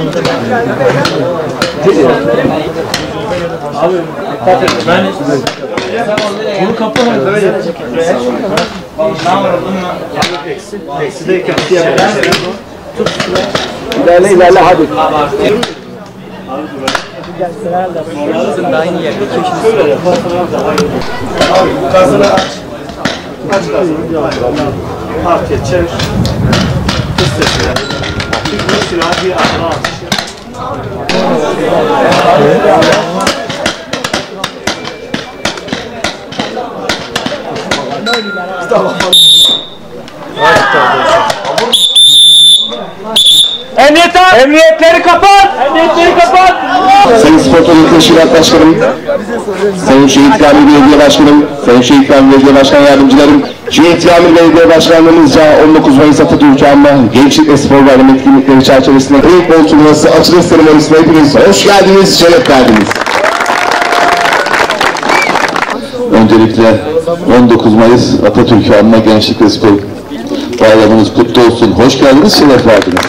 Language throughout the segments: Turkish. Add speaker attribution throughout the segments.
Speaker 1: Abi ben bunu kapamadım. Eksideyken ilerle hadi.
Speaker 2: Sizin de aynı yerde 2 yaşınız.
Speaker 1: Gazını aç. Aç gazını. Parket çevir. Kız sesine. Bir silah bir adına atışı. Tamam.
Speaker 3: Emniyetleri kapat! Emniyetleri kapat!
Speaker 4: Sayın Spor Toplu Teşkilat Başkanım, Sayın Şehit Kamil Belediye Başkanım, Sayın Şehit Kamil Belediye Başkan Yardımcılarım, Şehit Kamil Belediye Başkanlığımızca 19 Mayıs Atatürk Anma Gençlik ve Spor Bayramı etkinlikleri çerçevesinde Paintball Turnuvası açılış seremonisine hepiniz hoş geldiniz, şeref verdiniz. Öncelikle 19 Mayıs Atatürk Anma Gençlik ve Spor Bayramınız kutlu olsun, hoş geldiniz, şeref verdiniz.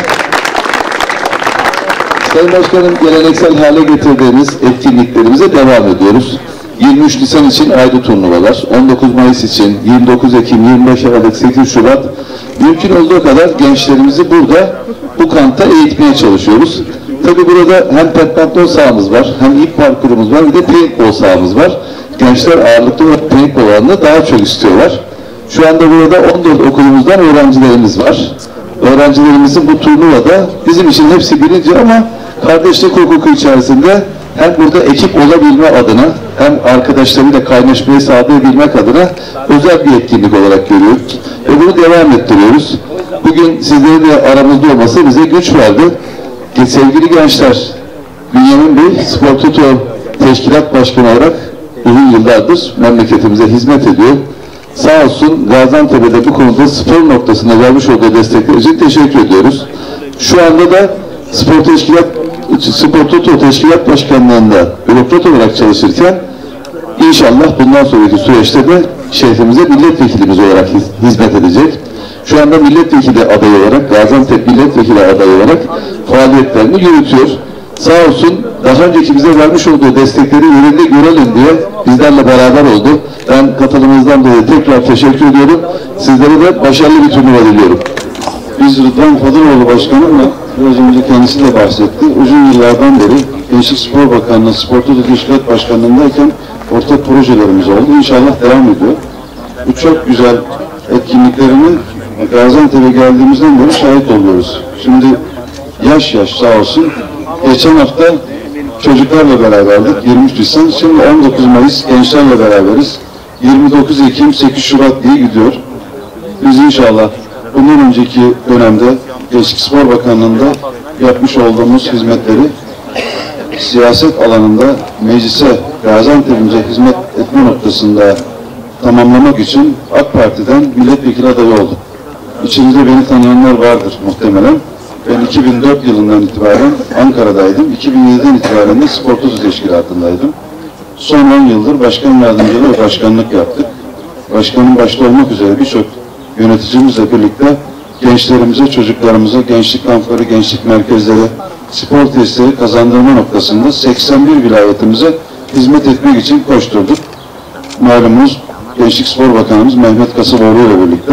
Speaker 4: Sayın Başkanım, geleneksel hale getirdiğimiz etkinliklerimize devam ediyoruz. 23 Nisan için ayrı turnuvalar, 19 Mayıs için 29 Ekim, 25 Aralık, 8 Şubat mümkün olduğu kadar gençlerimizi burada bu kampta eğitmeye çalışıyoruz. Tabii burada hem badminton sahamız var, hem ip parkurumuz var, bir de paintball sahamız var. Gençler ağırlıklı olarak paintball alanında daha çok istiyorlar. Şu anda burada 14 okulumuzdan öğrencilerimiz var. Öğrencilerimizin bu turnuvada bizim için hepsi birinci ama kardeşlik hukuku içerisinde hem burada ekip olabilme adına hem arkadaşlarıyla kaynaşmayı sağlayabilmek adına özel bir etkinlik olarak görüyoruz. Ve bunu devam ettiriyoruz. Bugün sizlerin de aramızda olması bize güç verdi. Sevgili gençler, Bünyamin Bey Spor Toto Teşkilat Başkanı olarak uzun yıllardır memleketimize hizmet ediyor. Sağ olsun Gaziantep'de bu konuda spor noktasında vermiş olduğu destekler için teşekkür ediyoruz. Şu anda da Spor Toto Teşkilat Başkanlığı'nda bürokrat olarak çalışırken inşallah bundan sonraki süreçte de şehrimize milletvekilimiz olarak hizmet edecek. Şu anda milletvekili adayı olarak, Gaziantep milletvekili adayı olarak faaliyetlerini yürütüyor. Sağ olsun daha önceki bize vermiş olduğu destekleri yerinde görelim diye bizlerle beraber oldu. Ben katılımınızdan dolayı tekrar teşekkür ediyorum. Sizlere de başarılı bir turnuva diliyorum. Biz Rıdvan Fadıroğlu Başkanımla biraz önce kendisi de bahsetti. Uzun yıllardan beri Gençlik Spor Bakanlığı, Spor Toto Teşkilat Başkanlığı'ndayken ortak projelerimiz oldu. İnşallah devam ediyor. Bu çok güzel etkinliklerinin Gaziantep'e geldiğimizden beri şahit oluyoruz. Şimdi yaş sağ olsun. Geçen hafta çocuklarla beraberdik 23 Nisan. Şimdi 19 Mayıs gençlerle beraberiz. 29 Ekim 8 Şubat diye gidiyor. Biz inşallah bundan önceki dönemde Gençlik Spor Bakanlığı'nda yapmış olduğumuz hizmetleri siyaset alanında meclise Gaziantep'imize hizmet etme noktasında tamamlamak için AK Parti'den milletvekili adayı oldum. İçinizde beni tanıyanlar vardır muhtemelen. Ben 2004 yılından itibaren Ankara'daydım. 2007'den itibaren de Spor Toto Teşkilatı'ndaydım. Son 10 yıldır başkan yardımcılığı ve başkanlık yaptık. Başkanın başta olmak üzere birçok yöneticimizle birlikte gençlerimize, çocuklarımıza gençlik kampları, gençlik merkezleri, spor testleri kazandırma noktasında 81 vilayetimize hizmet etmek için koşturduk. Malumunuz Gençlik Spor Bakanımız Mehmet Kasıboğlu ile birlikte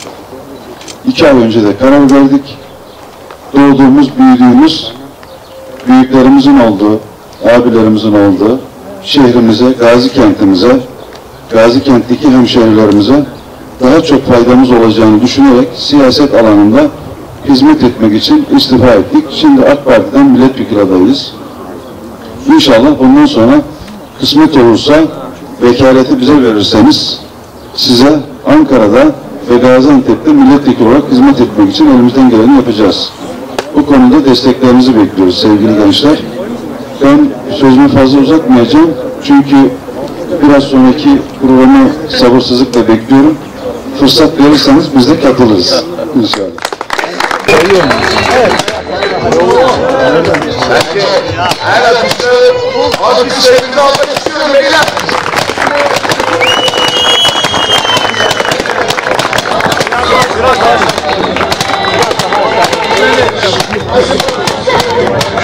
Speaker 4: 2 ay önce de karar verdik. Doğduğumuz, büyüdüğümüz, büyüklerimizin olduğu, abilerimizin olduğu şehrimize, Gazi kentimize, Gazi kentteki hemşehrilerimize daha çok faydamız olacağını düşünerek siyaset alanında hizmet etmek için istifa ettik. Şimdi AK Parti'den milletvekili adayıyız. İnşallah bundan sonra kısmet olursa vekaleti bize verirseniz size Ankara'da ve Gaziantep'te milletvekili olarak hizmet etmek için elimizden geleni yapacağız. Bu konuda desteklerinizi bekliyoruz sevgili gençler. Ben sözümü fazla uzatmayacağım. Çünkü biraz sonraki programı sabırsızlıkla bekliyorum. Fırsat verirseniz biz de katılırız. İnşallah.
Speaker 5: Evet.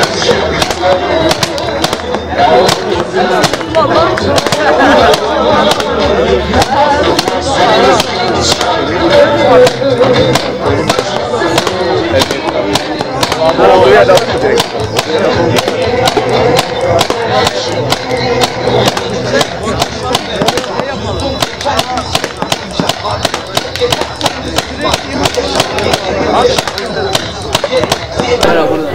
Speaker 2: Merhaba.